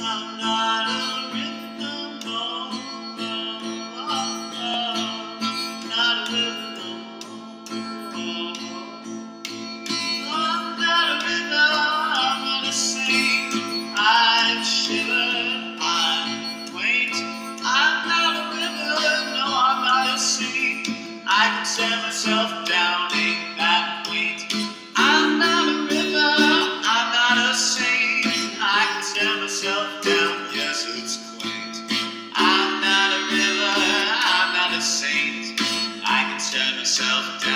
I'm not a rhythm, no, not a rhythm, I'm not a rhythm, I'm not a saint. I've shivered, I wait. I'm not a rhythm, no, I'm not a saint. I can set myself down, ain't that weight. I'm not a rhythm, I'm not a saint. I can set myself down, yes, it's quaint. I'm not a river, I'm not a saint. I can set myself down.